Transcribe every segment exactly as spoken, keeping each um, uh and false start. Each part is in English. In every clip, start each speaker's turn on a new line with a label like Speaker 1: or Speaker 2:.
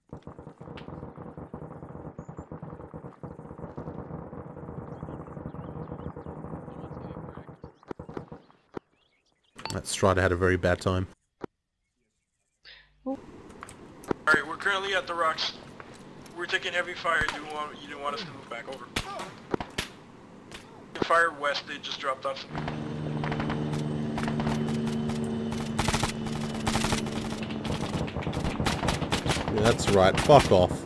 Speaker 1: That Strider had a very bad time.
Speaker 2: Alright, we're currently at the rocks. We're taking heavy fire. Do you want, you didn't want us to move back over? Fire west, they just dropped off some.
Speaker 1: Yeah, that's right. Fuck off.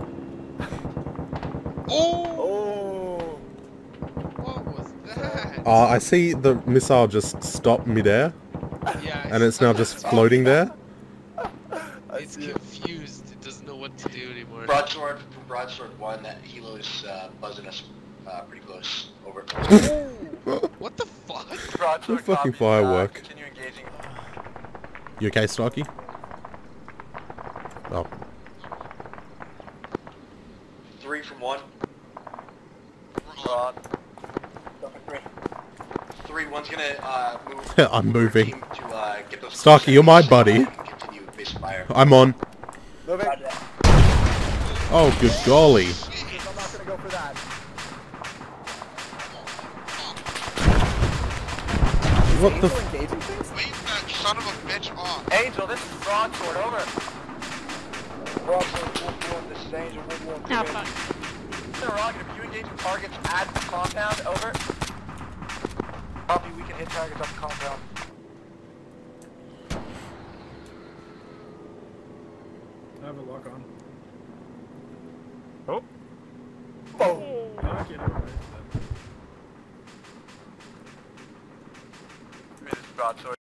Speaker 3: Oh! Oh! What was that?
Speaker 1: Uh, I see the missile just stop midair.
Speaker 3: Yeah,
Speaker 1: and it's now just floating there.
Speaker 3: It's confused. It doesn't know what to do anymore.
Speaker 4: Broadsword from Broadsword one, that helo's uh, buzzing us uh, pretty close. Over.
Speaker 3: What the fuck?
Speaker 1: What fucking firework.
Speaker 2: Uh, continue engaging.
Speaker 1: You okay, Starkey? Oh.
Speaker 4: Three from one.
Speaker 2: Rod.
Speaker 4: Three. Three, one's gonna uh, move.
Speaker 1: I'm moving.
Speaker 4: To, uh, get those
Speaker 1: Starkey, you're my buddy.
Speaker 4: Continue base fire.
Speaker 1: I'm on.
Speaker 5: Moving.
Speaker 1: Oh, good golly.
Speaker 5: I'm not gonna go for that.
Speaker 1: What the
Speaker 5: Angel
Speaker 1: f-
Speaker 5: engaging things?
Speaker 3: Leave that son of a bitch off.
Speaker 2: Angel, this is Broadsword, over.
Speaker 4: Broadsword one one, this is Angel one one.
Speaker 6: Oh, fuck.
Speaker 2: Interrogative, you engaging targets at the compound, over. Copy, we can hit targets at the compound.
Speaker 7: I have a lock on.
Speaker 2: Oh.
Speaker 5: Oh.
Speaker 7: No, I can't have it.
Speaker 2: This is Broadsword.